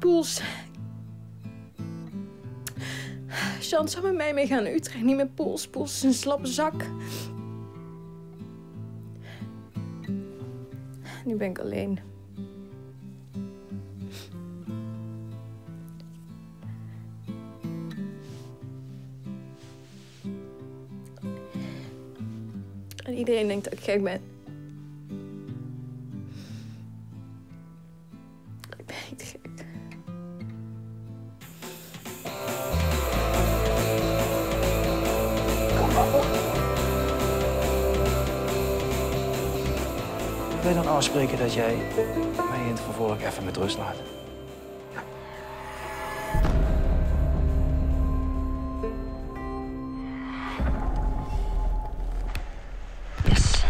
Poels. Jean zou met mij mee gaan naar Utrecht, niet met Poels. Poels is een slappe zak. Nu ben ik alleen. En iedereen denkt dat ik gek ben. Ik ben niet gek. Wil je dan afspreken dat jij mij in het vervolg even met rust laat? Yes.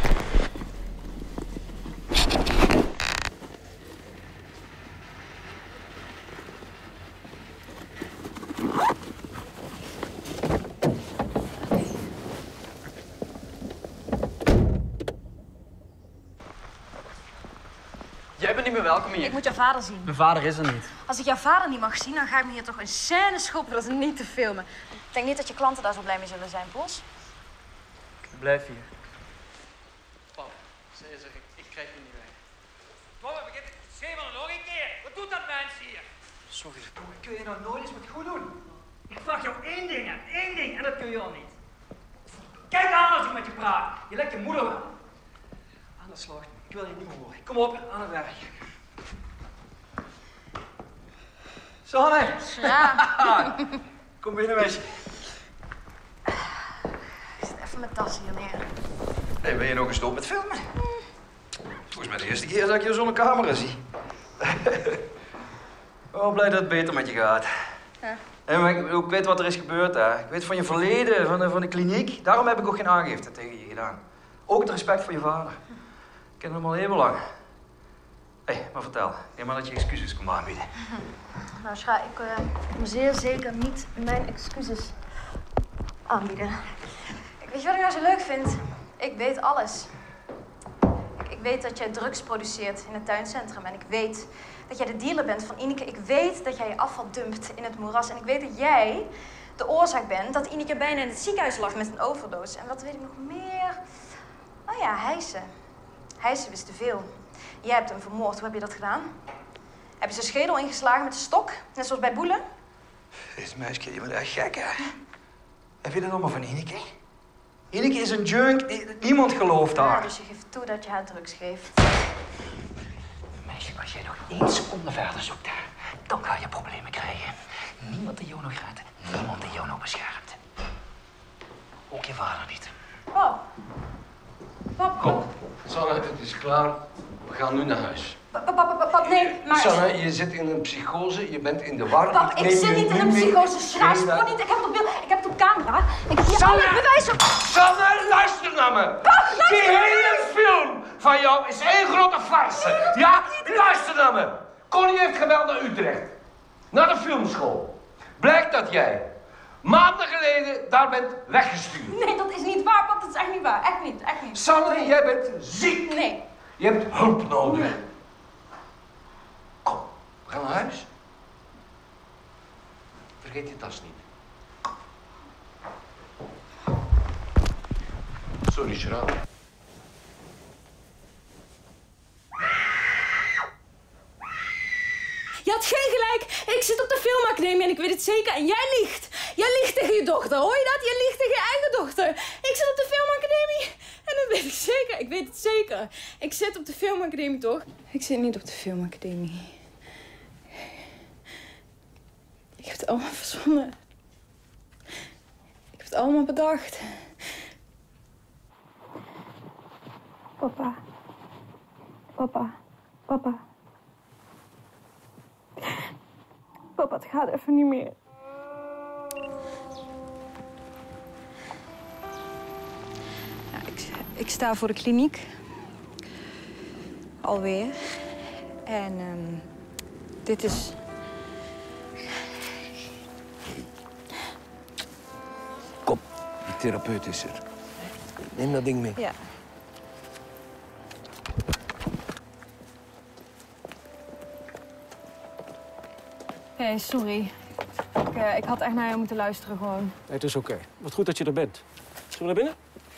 Jij bent niet meer welkom hier. Ik moet jouw vader zien. Mijn vader is er niet. Als ik jouw vader niet mag zien, dan ga ik me hier toch een scène schoppen. Dat is niet te filmen. Ik denk niet dat je klanten daar zo blij mee zullen zijn, Pols. Ik blijf hier. Pap, ze is er. Ik krijg je niet weg. Kom, begint het schemeren nog een keer. Wat doet dat mens hier? Sorry. Kun je nou nooit eens wat goed doen? Ik vraag jou één ding, en dat kun je al niet. Kijk aan als ik met je praat. Je lijkt je moeder wel. Aan de slag. Ik wil je niet meer horen. Kom op, aan het werk. Sanne! Ja. Kom binnen, meisje. Ik zet even mijn tas hier neer. Hey, ben je nog gestopt met filmen? Volgens mij de eerste keer dat ik je zonder camera zie. Oh, blij dat het beter met je gaat. Ja. En maar ik weet wat er is gebeurd, hè. Ik weet van je verleden, van de kliniek. Daarom heb ik ook geen aangifte tegen je gedaan. Ook het respect voor je vader. Ik ken hem al heel lang. Hé, maar vertel. Neem maar dat je excuses komt aanbieden. Nou, Scha, ik kom zeer zeker niet mijn excuses aanbieden. Weet je wat ik nou zo leuk vind? Ik weet alles. Ik weet dat jij drugs produceert in het tuincentrum. En ik weet dat jij de dealer bent van Ineke. Ik weet dat jij je afval dumpt in het moeras. En ik weet dat jij de oorzaak bent dat Ineke bijna in het ziekenhuis lag met een overdosis. En wat weet ik nog meer? Oh ja, Heijsen. Heijsen wist te veel. Jij hebt hem vermoord. Hoe heb je dat gedaan? Heb je zijn schedel ingeslagen met een stok? Net zoals bij Boelen? Deze meisje, je bent echt gek, hè? Heb je dat allemaal van Ineke? Ineke is een junk. Niemand gelooft haar. Ja, dus je geeft toe dat je haar drugs geeft. Meisje, als jij nog 1 seconde verder zoekt, dan ga je problemen krijgen. Niemand die jou nog redt. Niemand die jou nog beschermt. Ook je vader niet. Oh. Pap. Kom, Sanne, het is klaar. We gaan nu naar huis. Pap, nee, maar... Sanne, je zit in een psychose, je bent in de war. Pap, ik neem zit je niet in nu een mee. psychose. Schraas, Nee, gewoon niet. Ik heb het op beeld. Ik heb het op camera. Ik heb hier Sanne! alle bewijzen. Sanne, luister naar me. Pap, Die hele film van jou is één grote farce. Ja, luister naar me. Connie heeft gebeld naar Utrecht. Naar de filmschool. Blijkt dat jij maanden geleden daar bent weggestuurd. Nee, dat is niet waar, pap. Dat is echt niet waar. Echt niet, echt niet. Sanne, jij bent ziek. Nee. Je hebt hulp nodig. Kom, we gaan naar huis. Vergeet je tas niet. Sorry, Gerard. Je had geen gelijk. Ik zit op de filmacademie en ik weet het zeker. En jij liegt. Jij liegt tegen je dochter. Hoor je dat? Je liegt tegen je eigen dochter. Ik zit op de filmacademie. En dat weet ik zeker. Ik weet het zeker. Ik zit op de filmacademie, toch? Ik zit niet op de filmacademie. Ik heb het allemaal verzonnen. Ik heb het allemaal bedacht. Papa. Papa. Papa. Papa, het gaat even niet meer. Ja, ik sta voor de kliniek. Alweer. En dit is... Kom, die therapeut is er. Neem dat ding mee. Ja. Hey, sorry. Ik had echt naar je moeten luisteren gewoon. Nee, het is oké. Wat goed dat je er bent. Zullen we naar binnen?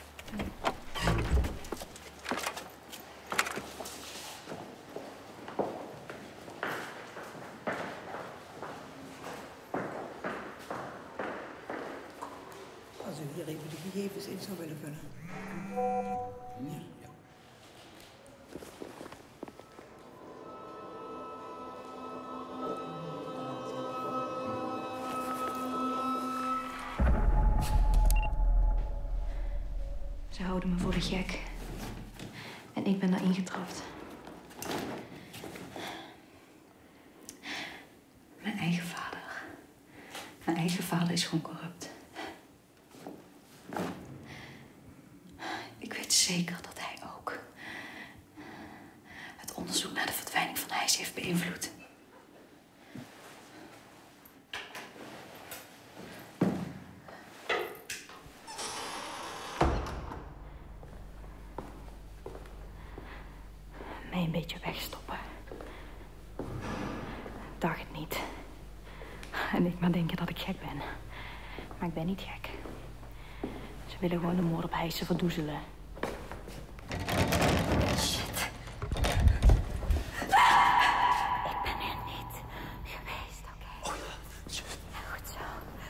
Als u hier even de gegevens in zou willen vullen. Ja. Ze houden me voor de gek. En ik ben daarin getrapt. Mijn eigen vader. Mijn eigen vader is gewoon corrupt. Ik weet zeker dat hij ook het onderzoek naar de verdwijning van Hijs heeft beïnvloed. Mij een beetje wegstoppen. Dacht het niet. En ik maar denken dat ik gek ben. Maar ik ben niet gek. Ze willen gewoon de moord op Hijsen verdoezelen. Shit. Ik ben er niet geweest, oké? Oh ja. Goed zo.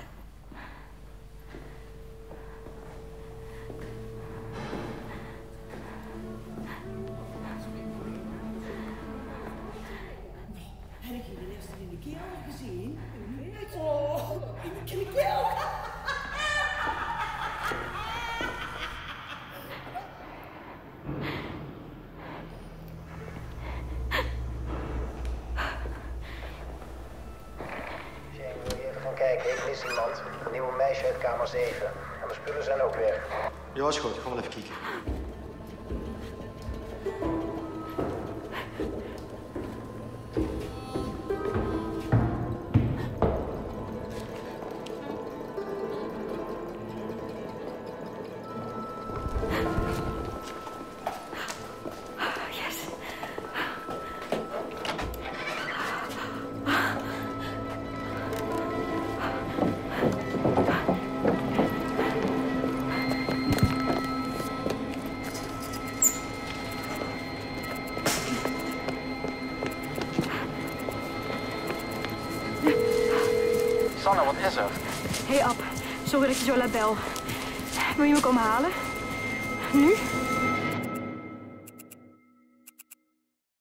Heb ik je de eerste in de keel gezien? Oh, in de keel! Wil je even gaan kijken? Ik mis iemand. Een nieuwe meisje uit kamer 7. En mijn spullen zijn ook weg. Ja, is goed. Ik ga wel even kijken. Yes. Sanne, wat is er? Hey Ab, sorry dat ik je zo laat bel. Wil je me komen halen? Nu?